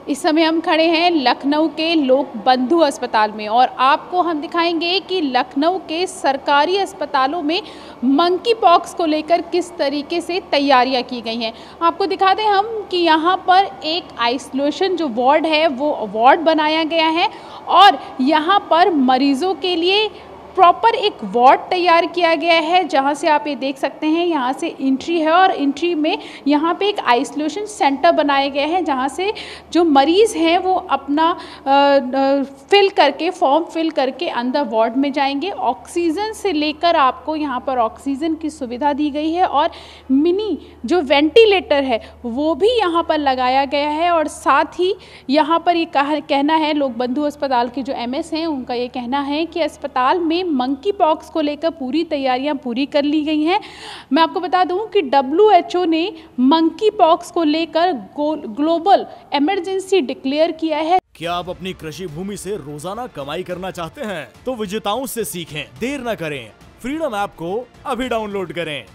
इस समय हम खड़े हैं लखनऊ के लोक बंधु अस्पताल में और आपको हम दिखाएंगे कि लखनऊ के सरकारी अस्पतालों में मंकी पॉक्स को लेकर किस तरीके से तैयारियां की गई हैं। आपको दिखा दें हम कि यहाँ पर एक आइसोलेशन जो वार्ड है वो वार्ड बनाया गया है और यहाँ पर मरीजों के लिए प्रॉपर एक वार्ड तैयार किया गया है, जहां से आप ये देख सकते हैं यहां से एंट्री है और एंट्री में यहां पे एक आइसोलेशन सेंटर बनाया गया है, जहां से जो मरीज़ हैं वो अपना फॉर्म फिल करके अंदर वार्ड में जाएंगे। ऑक्सीजन से लेकर आपको यहां पर ऑक्सीजन की सुविधा दी गई है और मिनी जो वेंटिलेटर है वो भी यहां पर लगाया गया है। और साथ ही यहां पर ये कहना है लोक बंधु अस्पताल के जो एमएस हैं उनका ये कहना है कि अस्पताल में मंकी पॉक्स को लेकर पूरी तैयारियां पूरी कर ली गई हैं। मैं आपको बता दूं कि WHO ने मंकी पॉक्स को लेकर ग्लोबल इमरजेंसी डिक्लेयर किया है। क्या आप अपनी कृषि भूमि से रोजाना कमाई करना चाहते हैं तो विजेताओं से सीखें, देर न करें। फ्रीडम ऐप को अभी डाउनलोड करें,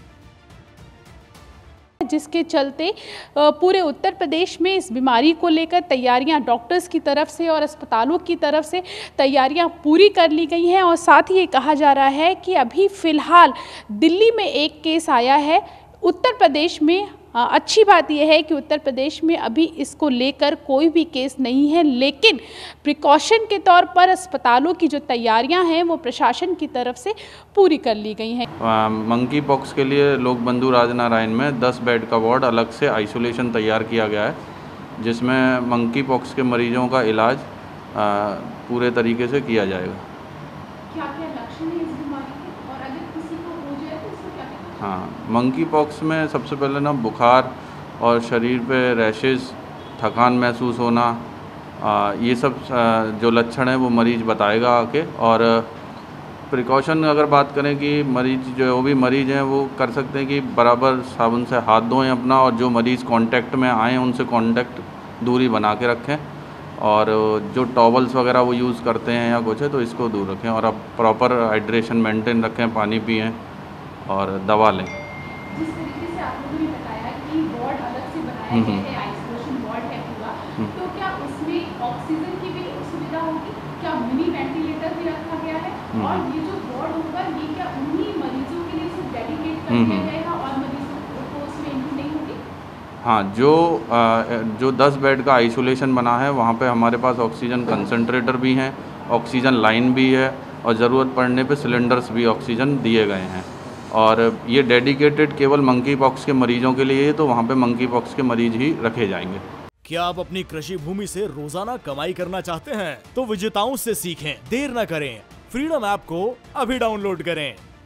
जिसके चलते पूरे उत्तर प्रदेश में इस बीमारी को लेकर तैयारियां डॉक्टर्स की तरफ से और अस्पतालों की तरफ से तैयारियां पूरी कर ली गई हैं। और साथ ही ये कहा जा रहा है कि अभी फ़िलहाल दिल्ली में एक केस आया है। उत्तर प्रदेश में अच्छी बात यह है कि उत्तर प्रदेश में अभी इसको लेकर कोई भी केस नहीं है, लेकिन प्रिकॉशन के तौर पर अस्पतालों की जो तैयारियां हैं वो प्रशासन की तरफ से पूरी कर ली गई हैं। मंकी पॉक्स के लिए लोक बंधु राजनारायण में 10 बेड का वार्ड अलग से आइसोलेशन तैयार किया गया है, जिसमें मंकी पॉक्स के मरीजों का इलाज पूरे तरीके से किया जाएगा। क्या-क्या लक्षण हैं इस बीमारी के और अगर किसी को हो जाए तो उसको क्या करना चाहिए? हाँ, मंकी पॉक्स में सबसे पहले ना बुखार और शरीर पे रैशेस, थकान महसूस होना, ये सब जो लक्षण है वो मरीज़ बताएगा आके। और प्रिकॉशन अगर बात करें कि मरीज़ जो भी मरीज़ हैं वो कर सकते हैं कि बराबर साबुन से हाथ धोएं अपना, और जो मरीज़ कांटेक्ट में आए उनसे कांटेक्ट दूरी बना के रखें, और जो टॉवल्स वगैरह वो यूज़ करते हैं या कुछ है तो इसको दूर रखें, और अब प्रॉपर हाइड्रेशन मेंटेन रखें, पानी पिएं और दवा लें। जिस तरीके से आप लोगों ने बताया कि वार्ड अलग से बनाया गया है, आइसोलेशन वार्ड है पूरा, तो क्या उसमें ऑक्सीजन की भी सुविधा होगी? क्या मिनी वेंटिलेटर भी रखा गया है? और ये जो वार्ड होगा ये क्या उन्हीं मरीजों के लिए सिर्फ डेडिकेट कर दिया गया है और मरीजों को उसमें एंट्री नहीं होगी? हाँ, जो 10 बेड का आइसोलेशन बना है वहाँ पे हमारे पास ऑक्सीजन कंसंट्रेटर भी हैं, ऑक्सीजन लाइन भी है, और ज़रूरत पड़ने पे सिलेंडर्स भी ऑक्सीजन दिए गए हैं। और ये डेडिकेटेड केवल मंकी पॉक्स के मरीजों के लिए है, तो वहाँ पे मंकी पॉक्स के मरीज ही रखे जाएंगे। क्या आप अपनी कृषि भूमि से रोजाना कमाई करना चाहते हैं तो विजेताओं से सीखें, देर न करें। फ्रीडम ऐप को अभी डाउनलोड करें।